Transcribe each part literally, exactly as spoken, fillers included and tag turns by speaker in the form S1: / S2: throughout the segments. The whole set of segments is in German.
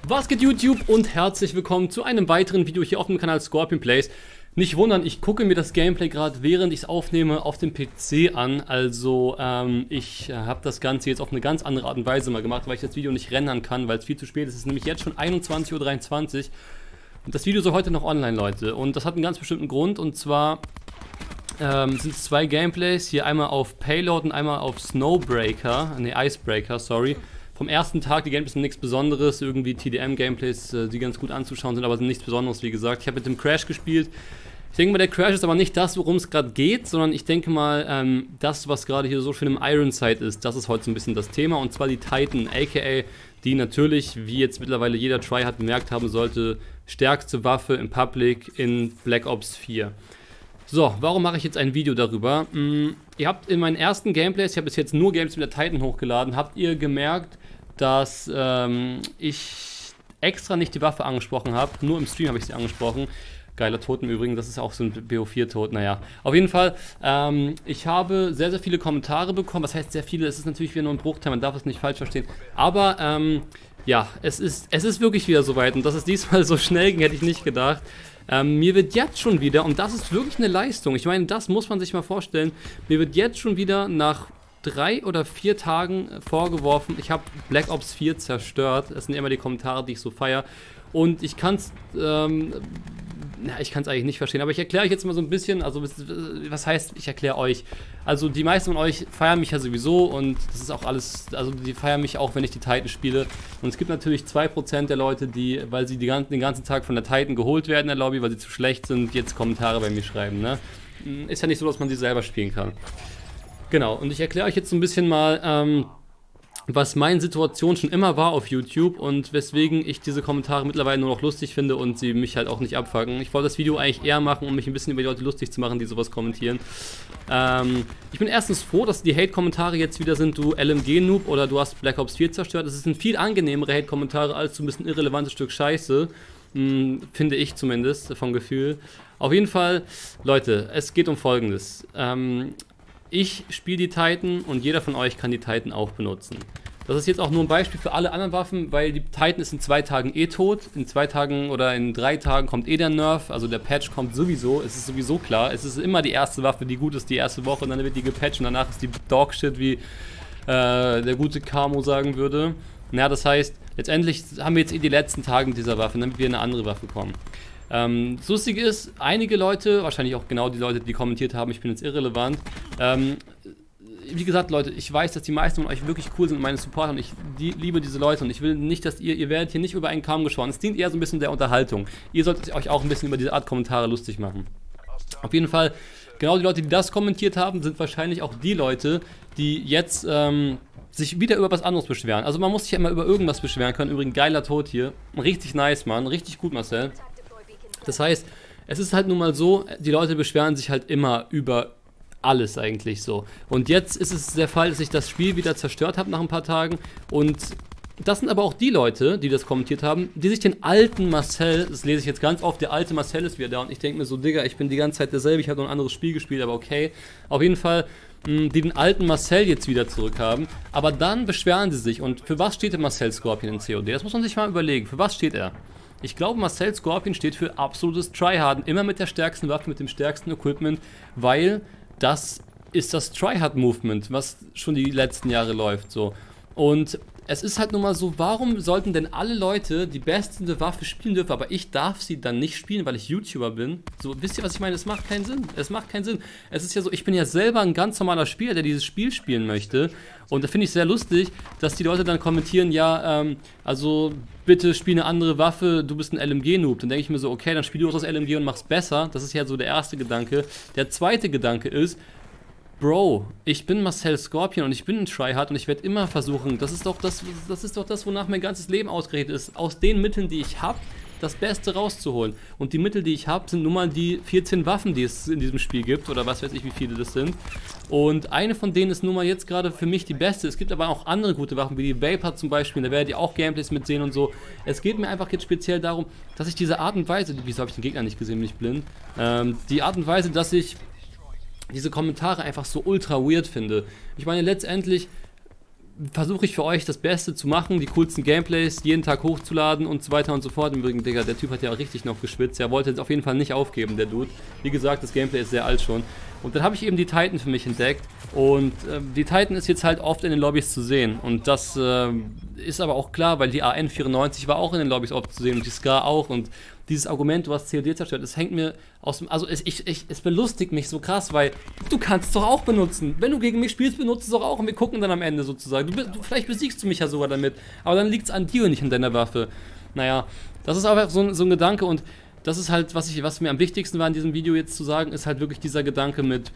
S1: Was geht YouTube und herzlich willkommen zu einem weiteren Video hier auf dem Kanal Scorpion Plays. Nicht wundern, ich gucke mir das Gameplay gerade, während ich es aufnehme, auf dem P C an. Also ähm, ich äh, habe das Ganze jetzt auf eine ganz andere Art und Weise mal gemacht, weil ich das Video nicht rendern kann, weil es viel zu spät ist. Es ist nämlich jetzt schon einundzwanzig Uhr dreiundzwanzig und das Video soll heute noch online, Leute. Und das hat einen ganz bestimmten Grund, und zwar ähm, sind es zwei Gameplays, hier einmal auf Payload und einmal auf Snowbreaker, ne Icebreaker, sorry. Vom ersten Tag, die Gameplays sind nichts Besonderes, irgendwie T D M-Gameplays, äh, die ganz gut anzuschauen sind, aber sind nichts Besonderes, wie gesagt. Ich habe mit dem Crash gespielt. Ich denke mal, der Crash ist aber nicht das, worum es gerade geht, sondern ich denke mal, ähm, das, was gerade hier so schön im Ironside ist, das ist heute so ein bisschen das Thema, und zwar die Titan, aka die natürlich, wie jetzt mittlerweile jeder Tryhard bemerkt haben sollte, stärkste Waffe im Public in Black Ops vier. So, warum mache ich jetzt ein Video darüber? Hm, ihr habt in meinen ersten Gameplays, ich habe bis jetzt nur Games mit der Titan hochgeladen, habt ihr gemerkt, dass ähm, ich extra nicht die Waffe angesprochen habe. Nur im Stream habe ich sie angesprochen. Geiler Tod im Übrigen, das ist auch so ein B O vier Tod, naja. Auf jeden Fall, ähm, ich habe sehr, sehr viele Kommentare bekommen. Was heißt sehr viele? Es ist natürlich wieder nur ein Bruchteil, man darf es nicht falsch verstehen. Aber, ähm, ja, es ist, es ist wirklich wieder soweit. Und dass es diesmal so schnell ging, hätte ich nicht gedacht. Ähm, mir wird jetzt schon wieder, und das ist wirklich eine Leistung, ich meine, das muss man sich mal vorstellen, mir wird jetzt schon wieder nach drei oder vier Tagen vorgeworfen, ich habe Black Ops vier zerstört. Das sind immer die Kommentare, die ich so feiere. Und ich kann es, ähm, na, ich kann es eigentlich nicht verstehen, aber ich erkläre euch jetzt mal so ein bisschen, also was heißt, ich erkläre euch. Also die meisten von euch feiern mich ja sowieso, und das ist auch alles, also die feiern mich auch, wenn ich die Titan spiele. Und es gibt natürlich zwei Prozent der Leute, die, weil sie die ganzen, den ganzen Tag von der Titan geholt werden in der Lobby, weil sie zu schlecht sind, jetzt Kommentare bei mir schreiben, ne? Ist ja nicht so, dass man sie selber spielen kann. Genau, und ich erkläre euch jetzt so ein bisschen mal, ähm, was meine Situation schon immer war auf YouTube und weswegen ich diese Kommentare mittlerweile nur noch lustig finde und sie mich halt auch nicht abfucken. Ich wollte das Video eigentlich eher machen, um mich ein bisschen über die Leute lustig zu machen, die sowas kommentieren. Ähm, ich bin erstens froh, dass die Hate-Kommentare jetzt wieder sind, du L M G-Noob oder du hast Black Ops vier zerstört. Das sind viel angenehmere Hate-Kommentare als so ein bisschen irrelevantes Stück Scheiße. Hm, finde ich zumindest, vom Gefühl. Auf jeden Fall, Leute, es geht um Folgendes. Ähm, Ich spiele die Titan und jeder von euch kann die Titan auch benutzen. Das ist jetzt auch nur ein Beispiel für alle anderen Waffen, weil die Titan ist in zwei Tagen eh tot. In zwei Tagen oder in drei Tagen kommt eh der Nerf, also der Patch kommt sowieso, es ist sowieso klar. Es ist immer die erste Waffe, die gut ist, die erste Woche, und dann wird die gepatcht und danach ist die Dogshit, wie äh, der gute Camo sagen würde. Naja, das heißt, letztendlich haben wir jetzt eh die letzten Tage mit dieser Waffe, damit wir eine andere Waffe kommen. Ähm, das Lustige ist, einige Leute, wahrscheinlich auch genau die Leute, die kommentiert haben, ich bin jetzt irrelevant, ähm, wie gesagt, Leute, ich weiß, dass die meisten von euch wirklich cool sind und meine Supporter, und ich die, liebe diese Leute, und ich will nicht, dass ihr, ihr werdet hier nicht über einen Kamm geschoren. Es dient eher so ein bisschen der Unterhaltung. Ihr solltet euch auch ein bisschen über diese Art Kommentare lustig machen. Auf jeden Fall, genau die Leute, die das kommentiert haben, sind wahrscheinlich auch die Leute, die jetzt ähm, sich wieder über was anderes beschweren. Also man muss sich ja immer über irgendwas beschweren können. Übrigens, geiler Tod hier. Richtig nice, Mann. Richtig gut, Marcel. Das heißt, es ist halt nun mal so, die Leute beschweren sich halt immer über alles eigentlich so. Und jetzt ist es der Fall, dass ich das Spiel wieder zerstört habe nach ein paar Tagen, und das sind aber auch die Leute, die das kommentiert haben, die sich den alten Marcel, das lese ich jetzt ganz oft, der alte Marcel ist wieder da, und ich denke mir so, Digga, ich bin die ganze Zeit derselbe, ich habe noch ein anderes Spiel gespielt, aber okay. Auf jeden Fall, mh, die den alten Marcel jetzt wieder zurück haben, aber dann beschweren sie sich. Und für was steht der Marcel Scorpion in C O D? Das muss man sich mal überlegen. Für was steht er? Ich glaube, Marcel Scorpion steht für absolutes Tryharden, immer mit der stärksten Waffe, mit dem stärksten Equipment, weil das ist das Tryhard-Movement, was schon die letzten Jahre läuft, so. Und es ist halt nun mal so, warum sollten denn alle Leute die beste Waffe spielen dürfen, aber ich darf sie dann nicht spielen, weil ich YouTuber bin? So, wisst ihr, was ich meine? Es macht keinen Sinn. Es macht keinen Sinn. Es ist ja so, ich bin ja selber ein ganz normaler Spieler, der dieses Spiel spielen möchte. Und da finde ich sehr lustig, dass die Leute dann kommentieren, ja, ähm, also bitte spiel eine andere Waffe, du bist ein L M G-Noob. Dann denke ich mir so, okay, dann spiel du auch das L M G und mach's besser. Das ist ja so der erste Gedanke. Der zweite Gedanke ist, Bro, ich bin Marcel Scorpion und ich bin ein Tryhard und ich werde immer versuchen, das ist doch das, das ist doch das, wonach mein ganzes Leben ausgerichtet ist, aus den Mitteln, die ich habe, das Beste rauszuholen. Und die Mittel, die ich habe, sind nun mal die vierzehn Waffen, die es in diesem Spiel gibt, oder was weiß ich, wie viele das sind. Und eine von denen ist nun mal jetzt gerade für mich die beste. Es gibt aber auch andere gute Waffen, wie die Vapor zum Beispiel, da werdet ihr auch Gameplays mitsehen und so. Es geht mir einfach jetzt speziell darum, dass ich diese Art und Weise, wieso habe ich den Gegner nicht gesehen, bin ich blind, ähm, die Art und Weise, dass ich diese Kommentare einfach so ultra weird finde. Ich meine, letztendlich versuche ich für euch das Beste zu machen, die coolsten Gameplays jeden Tag hochzuladen und so weiter und so fort. Im Übrigen, Digga, der Typ hat ja richtig noch geschwitzt. Er wollte jetzt auf jeden Fall nicht aufgeben, der Dude. Wie gesagt, das Gameplay ist sehr alt schon. Und dann habe ich eben die Titan für mich entdeckt. Und äh, die Titan ist jetzt halt oft in den Lobbys zu sehen. Und das äh, ist aber auch klar, weil die A N vierundneunzig war auch in den Lobbys oft zu sehen und die Scar auch. Und dieses Argument, du hast C O D zerstört, das hängt mir aus dem... Also es, ich, ich, es belustigt mich so krass, weil du kannst es doch auch benutzen. Wenn du gegen mich spielst, benutzt es doch auch und wir gucken dann am Ende sozusagen. Du, du, vielleicht besiegst du mich ja sogar damit, aber dann liegt es an dir und nicht an deiner Waffe. Naja, das ist aber so, so ein Gedanke und das ist halt, was, ich, was mir am wichtigsten war in diesem Video jetzt zu sagen, ist halt wirklich dieser Gedanke mit,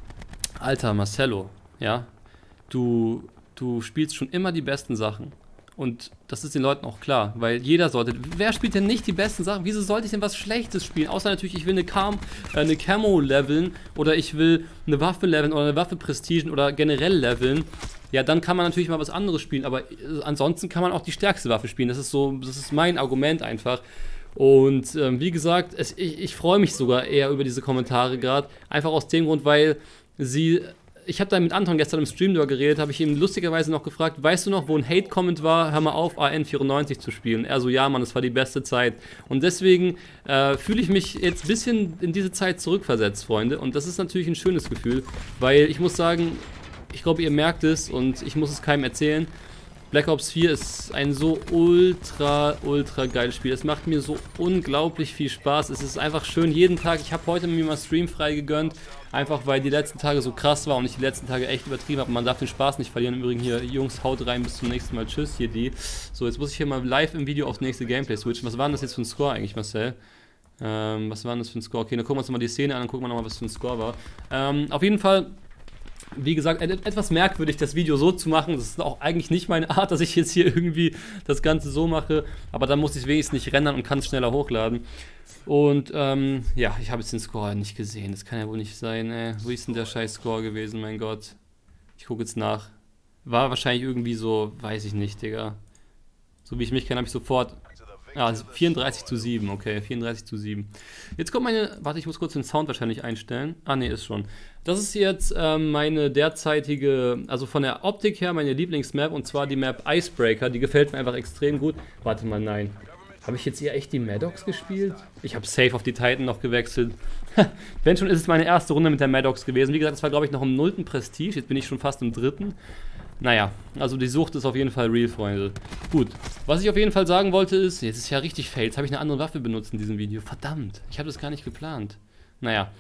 S1: Alter Marcello, ja, du, du spielst schon immer die besten Sachen. Und das ist den Leuten auch klar, weil jeder sollte... Wer spielt denn nicht die besten Sachen? Wieso sollte ich denn was Schlechtes spielen? Außer natürlich, ich will eine, Cam, äh, eine Camo leveln oder ich will eine Waffe leveln oder eine Waffe prestigen oder generell leveln. Ja, dann kann man natürlich mal was anderes spielen, aber äh, ansonsten kann man auch die stärkste Waffe spielen. Das ist so, das ist mein Argument einfach. Und ähm, wie gesagt, es, ich, ich freue mich sogar eher über diese Kommentare gerade. Einfach aus dem Grund, weil sie... Ich habe da mit Anton gestern im Stream darüber geredet, habe ich ihm lustigerweise noch gefragt, weißt du noch, wo ein Hate-Comment war, hör mal auf, A N vierundneunzig zu spielen. Er so, ja Mann, das war die beste Zeit. Und deswegen äh, fühle ich mich jetzt ein bisschen in diese Zeit zurückversetzt, Freunde. Und das ist natürlich ein schönes Gefühl, weil ich muss sagen, ich glaube, ihr merkt es und ich muss es keinem erzählen. Black Ops vier ist ein so ultra, ultra geiles Spiel. Es macht mir so unglaublich viel Spaß. Es ist einfach schön jeden Tag. Ich habe heute mir mal Stream frei gegönnt, einfach weil die letzten Tage so krass war und ich die letzten Tage echt übertrieben habe. Man darf den Spaß nicht verlieren. Im Übrigen hier, Jungs, haut rein, bis zum nächsten Mal. Tschüss, hier die. So, jetzt muss ich hier mal live im Video aufs nächste Gameplay switchen. Was war denn das jetzt für ein Score eigentlich, Marcel? Ähm, was war denn das für ein Score? Okay, dann gucken wir uns mal die Szene an und gucken wir nochmal, was für ein Score war. Ähm, auf jeden Fall... Wie gesagt, etwas merkwürdig, das Video so zu machen. Das ist auch eigentlich nicht meine Art, dass ich jetzt hier irgendwie das Ganze so mache. Aber dann muss ich es wenigstens nicht rendern und kann es schneller hochladen. Und ähm, ja, ich habe jetzt den Score nicht gesehen. Das kann ja wohl nicht sein. Ey. Wo ist denn der scheiß Score gewesen, mein Gott? Ich gucke jetzt nach. War wahrscheinlich irgendwie so, weiß ich nicht, Digga. So wie ich mich kenne, habe ich sofort... Ja, vierunddreißig zu sieben, okay, vierunddreißig zu sieben. Jetzt kommt meine, warte, ich muss kurz den Sound wahrscheinlich einstellen. Ah, ne, ist schon. Das ist jetzt ähm, meine derzeitige, also von der Optik her meine Lieblingsmap und zwar die Map Icebreaker. Die gefällt mir einfach extrem gut. Warte mal, nein. Habe ich jetzt hier echt die Maddox gespielt? Ich habe safe auf die Titan noch gewechselt. Wenn schon, ist es meine erste Runde mit der Maddox gewesen. Wie gesagt, das war glaube ich noch im nullten Prestige, jetzt bin ich schon fast im dritten. Naja, also die Sucht ist auf jeden Fall real, Freunde. Gut, was ich auf jeden Fall sagen wollte ist, jetzt ist ja richtig fail, jetzt habe ich eine andere Waffe benutzt in diesem Video. Verdammt, ich habe das gar nicht geplant. Naja,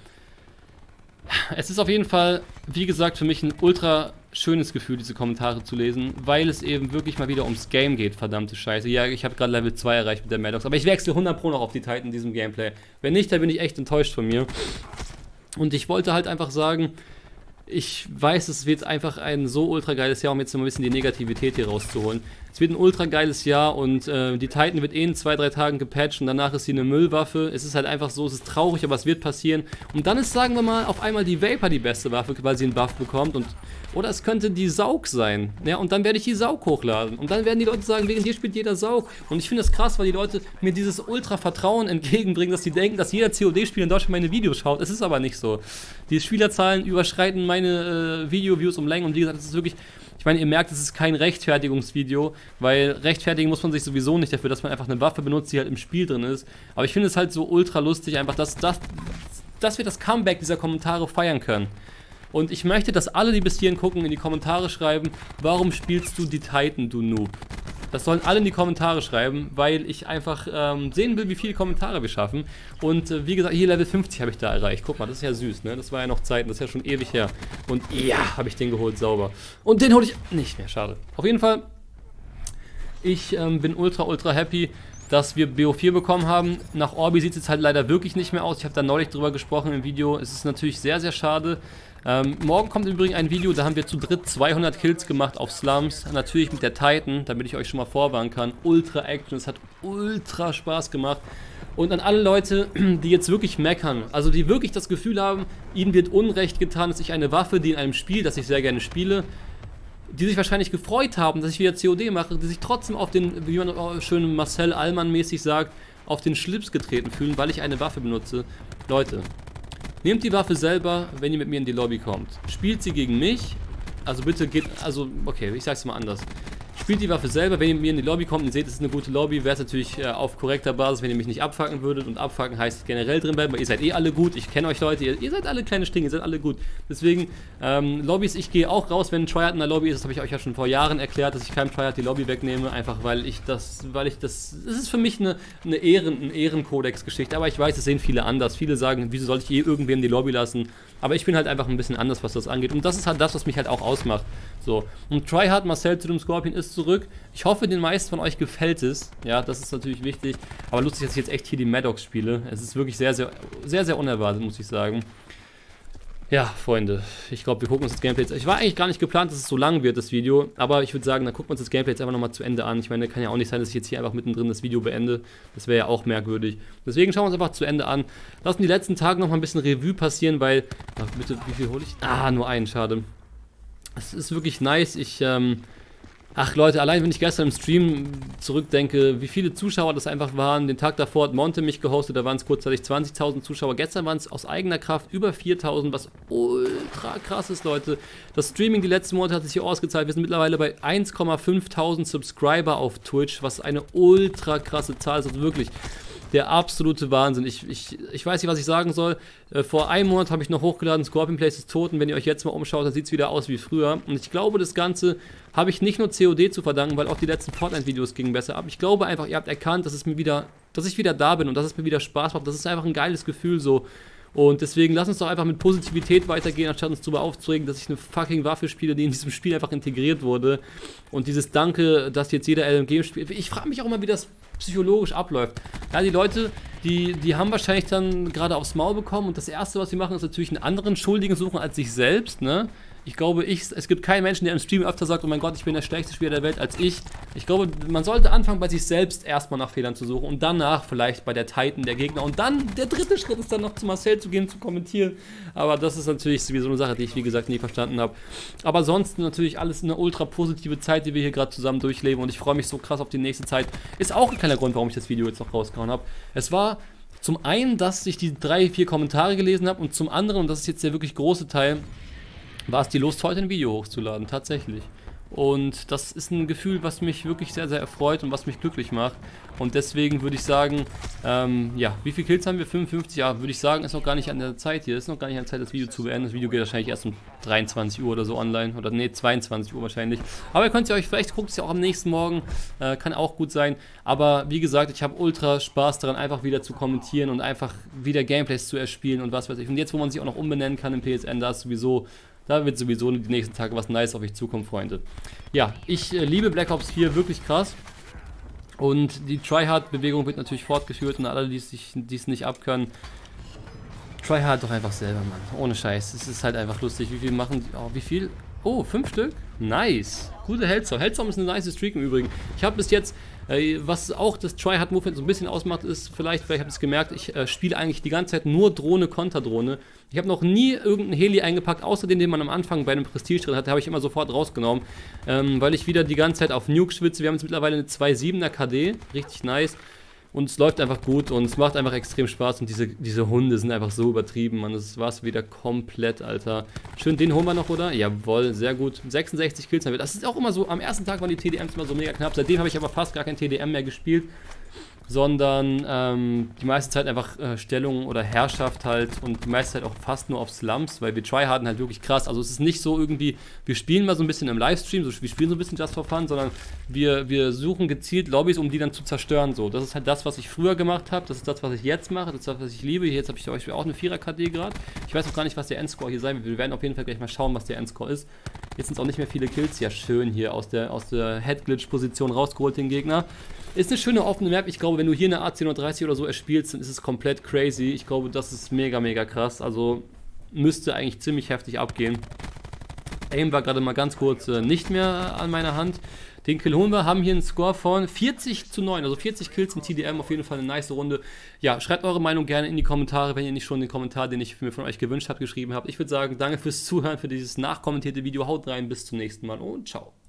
S1: es ist auf jeden Fall, wie gesagt, für mich ein ultra schönes Gefühl, diese Kommentare zu lesen, weil es eben wirklich mal wieder ums Game geht, verdammte Scheiße. Ja, ich habe gerade Level zwei erreicht mit der Maddox, aber ich wechsle hundert Pro noch auf die Titan in diesem Gameplay. Wenn nicht, dann bin ich echt enttäuscht von mir. Und ich wollte halt einfach sagen... Ich weiß, es wird einfach ein so ultra geiles Jahr, um jetzt mal ein bisschen die Negativität hier rauszuholen. Es wird ein ultra geiles Jahr und äh, die Titan wird eh in zwei, drei Tagen gepatcht und danach ist sie eine Müllwaffe. Es ist halt einfach so, es ist traurig, aber es wird passieren. Und dann ist, sagen wir mal, auf einmal die Vapor die beste Waffe, weil sie einen Buff bekommt. Und, oder es könnte die Saug sein. Ja, und dann werde ich die Saug hochladen. Und dann werden die Leute sagen, wegen dir spielt jeder Saug. Und ich finde das krass, weil die Leute mir dieses ultra Vertrauen entgegenbringen, dass sie denken, dass jeder C O D-Spieler in Deutschland meine Videos schaut. Es ist aber nicht so. Die Spielerzahlen überschreiten meine äh, Video-Views um Längen. Und wie gesagt, es ist wirklich... Ich meine, ihr merkt, es ist kein Rechtfertigungsvideo, weil rechtfertigen muss man sich sowieso nicht dafür, dass man einfach eine Waffe benutzt, die halt im Spiel drin ist. Aber ich finde es halt so ultra lustig, einfach, dass, dass, dass wir das Comeback dieser Kommentare feiern können. Und ich möchte, dass alle, die bis hierhin gucken, in die Kommentare schreiben, warum spielst du die Titan, du Noob? Das sollen alle in die Kommentare schreiben, weil ich einfach ähm, sehen will, wie viele Kommentare wir schaffen. Und äh, wie gesagt, hier Level fünfzig habe ich da erreicht. Guck mal, das ist ja süß, ne? Das war ja noch Zeiten, das ist ja schon ewig her. Und ja, habe ich den geholt, sauber. Und den hole ich nicht mehr, schade. Auf jeden Fall, ich ähm, bin ultra, ultra happy, dass wir B O vier bekommen haben. Nach Orbi sieht es jetzt halt leider wirklich nicht mehr aus. Ich habe da neulich drüber gesprochen im Video. Es ist natürlich sehr, sehr schade. Ähm, morgen kommt im Übrigen ein Video, da haben wir zu dritt zweihundert Kills gemacht auf Slums. Natürlich mit der Titan, damit ich euch schon mal vorwarnen kann. Ultra Action, es hat ultra Spaß gemacht. Und an alle Leute, die jetzt wirklich meckern, also die wirklich das Gefühl haben, ihnen wird Unrecht getan, dass ich eine Waffe, die in einem Spiel, das ich sehr gerne spiele, die sich wahrscheinlich gefreut haben, dass ich wieder C O D mache, die sich trotzdem auf den, wie man schön Marcel Allmann mäßig sagt, auf den Schlips getreten fühlen, weil ich eine Waffe benutze. Leute, nehmt die Waffe selber, wenn ihr mit mir in die Lobby kommt. Spielt sie gegen mich Also bitte geht, also okay, ich sag's mal anders. Spielt die Waffe selber, wenn ihr mir in die Lobby kommt und seht, es ist eine gute Lobby, wäre es natürlich äh, auf korrekter Basis, wenn ihr mich nicht abfucken würdet. Und abfucken heißt generell drin bleiben, weil ihr seid eh alle gut. Ich kenne euch Leute, ihr, ihr seid alle kleine Stinge, ihr seid alle gut. Deswegen, ähm, Lobbys, ich gehe auch raus, wenn ein Tryhard in der Lobby ist. Das habe ich euch ja schon vor Jahren erklärt, dass ich keinem Tryhard die Lobby wegnehme. Einfach weil ich das, weil ich das, das ist für mich eine, eine Ehren, eine Ehrenkodex-Geschichte. Aber ich weiß, es sehen viele anders. Viele sagen, wieso soll ich eh irgendwem die Lobby lassen? Aber ich bin halt einfach ein bisschen anders, was das angeht. Und das ist halt das, was mich halt auch ausmacht. So. Und Tryhard Marcel zu dem Scorpion ist zurück. Ich hoffe, den meisten von euch gefällt es. Ja, das ist natürlich wichtig. Aber lustig, dass ich jetzt echt hier die Maddox spiele. Es ist wirklich sehr, sehr, sehr, sehr unerwartet, muss ich sagen. Ja, Freunde, ich glaube, wir gucken uns das Gameplay jetzt. Ich war eigentlich gar nicht geplant, dass es so lang wird, das Video. Aber ich würde sagen, dann gucken wir uns das Gameplay jetzt einfach nochmal zu Ende an. Ich meine, kann ja auch nicht sein, dass ich jetzt hier einfach mittendrin das Video beende. Das wäre ja auch merkwürdig. Deswegen schauen wir uns einfach zu Ende an. Lassen die letzten Tage nochmal ein bisschen Revue passieren, weil... Ach, bitte, wie viel hole ich? Ah, nur einen, schade. Es ist wirklich nice. Ich, ähm... Ach Leute, allein wenn ich gestern im Stream zurückdenke, wie viele Zuschauer das einfach waren. Den Tag davor hat Monte mich gehostet, da waren es kurzzeitig zwanzigtausend Zuschauer. Gestern waren es aus eigener Kraft über viertausend, was ultra krass ist, Leute. Das Streaming die letzten Monate hat sich hier ausgezahlt. Wir sind mittlerweile bei eins Komma fünftausend Subscriber auf Twitch, was eine ultra krasse Zahl ist. Also wirklich der absolute Wahnsinn. Ich, ich, ich weiß nicht, was ich sagen soll. Äh, vor einem Monat habe ich noch hochgeladen, Scorpion Plays ist tot. Und wenn ihr euch jetzt mal umschaut, dann sieht es wieder aus wie früher. Und ich glaube, das Ganze habe ich nicht nur C O D zu verdanken, weil auch die letzten Fortnite-Videos gingen besser ab. Ich glaube einfach, ihr habt erkannt, dass es mir wieder, dass ich wieder da bin und dass es mir wieder Spaß macht. Das ist einfach ein geiles Gefühl so. Und deswegen lasst uns doch einfach mit Positivität weitergehen, anstatt uns darüber aufzuregen, dass ich eine fucking Waffe spiele, die in diesem Spiel einfach integriert wurde. Und dieses Danke, dass jetzt jeder L M G spielt. Ich frage mich auch immer, wie das psychologisch abläuft. Ja, die Leute, die, die haben wahrscheinlich dann gerade aufs Maul bekommen und das Erste, was sie machen, ist natürlich einen anderen Schuldigen suchen als sich selbst, ne? Ich glaube, ich, es gibt keinen Menschen, der im Stream öfter sagt, oh mein Gott, ich bin der schlechteste Spieler der Welt als ich. Ich glaube, man sollte anfangen, bei sich selbst erstmal nach Fehlern zu suchen und danach vielleicht bei der Titan der Gegner. Und dann, der dritte Schritt ist dann noch zu Marcel zu gehen, zu kommentieren. Aber das ist natürlich sowieso eine Sache, die ich, wie gesagt, nie verstanden habe. Aber sonst natürlich alles eine ultra positive Zeit, die wir hier gerade zusammen durchleben. Und ich freue mich so krass auf die nächste Zeit. Ist auch ein kleiner Grund, warum ich das Video jetzt noch rausgehauen habe. Es war zum einen, dass ich die drei, vier Kommentare gelesen habe und zum anderen, und das ist jetzt der wirklich große Teil, war es die Lust, heute ein Video hochzuladen, tatsächlich. Und das ist ein Gefühl, was mich wirklich sehr, sehr erfreut und was mich glücklich macht. Und deswegen würde ich sagen, ähm, ja, wie viele Kills haben wir? fünfundfünfzig? Ja, würde ich sagen, ist noch gar nicht an der Zeit hier. Ist noch gar nicht an der Zeit, das Video zu beenden. Das Video geht wahrscheinlich erst um dreiundzwanzig Uhr oder so online. Oder nee, zweiundzwanzig Uhr wahrscheinlich. Aber ihr könnt es euch, vielleicht guckt es ja auch am nächsten Morgen. Äh, kann auch gut sein. Aber wie gesagt, ich habe ultra Spaß daran, einfach wieder zu kommentieren und einfach wieder Gameplays zu erspielen und was weiß ich. Und jetzt, wo man sich auch noch umbenennen kann im P S N, da ist sowieso... Da wird sowieso die nächsten Tage was Nice auf euch zukommen, Freunde. Ja, ich äh, liebe Black Ops vier, wirklich krass. Und die Tryhard-Bewegung wird natürlich fortgeführt und alle, die es nicht abkönnen, Tryhard doch einfach selber, Mann. Ohne Scheiß. Es ist halt einfach lustig. Wie viel machen die? Oh, wie viel? Oh, fünf Stück? Nice. Gute Hellstorm. Hellstorm ist eine nice Streak im Übrigen. Ich habe bis jetzt, äh, was auch das Tryhard-Movement so ein bisschen ausmacht, ist, vielleicht, vielleicht habt ihr es gemerkt, ich äh, spiele eigentlich die ganze Zeit nur Drohne, Konterdrohne. Ich habe noch nie irgendeinen Heli eingepackt, außer den, den man am Anfang bei einem Prestige drin hatte, habe ich immer sofort rausgenommen, ähm, weil ich wieder die ganze Zeit auf Nuke schwitze. Wir haben jetzt mittlerweile eine zwei Komma siebener K D, richtig nice. Und es läuft einfach gut und es macht einfach extrem Spaß und diese, diese Hunde sind einfach so übertrieben, Mann. Das war's wieder komplett, Alter. Schön, den holen wir noch, oder? Jawohl, sehr gut. sechsundsechzig Kills haben wir. Das ist auch immer so, am ersten Tag waren die T D Ms immer so mega knapp. Seitdem habe ich aber fast gar kein T D M mehr gespielt, sondern ähm, die meiste Zeit einfach äh, Stellung oder Herrschaft halt und die meiste Zeit auch fast nur auf Slums, weil wir tryharden halt wirklich krass. Also es ist nicht so irgendwie, wir spielen mal so ein bisschen im Livestream, so, wir spielen so ein bisschen Just for Fun, sondern wir, wir suchen gezielt Lobbys, um die dann zu zerstören. So, das ist halt das, was ich früher gemacht habe, das ist das, was ich jetzt mache, das ist das, was ich liebe. Jetzt habe ich zum Beispiel auch eine vierer K D gerade. Ich weiß auch gar nicht, was der Endscore hier sein wird. Wir werden auf jeden Fall gleich mal schauen, was der Endscore ist. Jetzt sind es auch nicht mehr viele Kills. Ja, schön hier aus der, aus der Head-Glitch-Position rausgeholt, den Gegner. Ist eine schöne offene Map. Ich glaube, wenn du hier eine A zehn dreißig oder so erspielst, dann ist es komplett crazy. Ich glaube, das ist mega, mega krass. Also müsste eigentlich ziemlich heftig abgehen. Aim war gerade mal ganz kurz äh, nicht mehr an meiner Hand. Den Kill holen wir, haben hier einen Score von vierzig zu neun, also vierzig Kills im T D M, auf jeden Fall eine nice Runde. Ja, schreibt eure Meinung gerne in die Kommentare, wenn ihr nicht schon den Kommentar, den ich mir von euch gewünscht habe, geschrieben habt. Ich würde sagen, danke fürs Zuhören, für dieses nachkommentierte Video. Haut rein, bis zum nächsten Mal und ciao.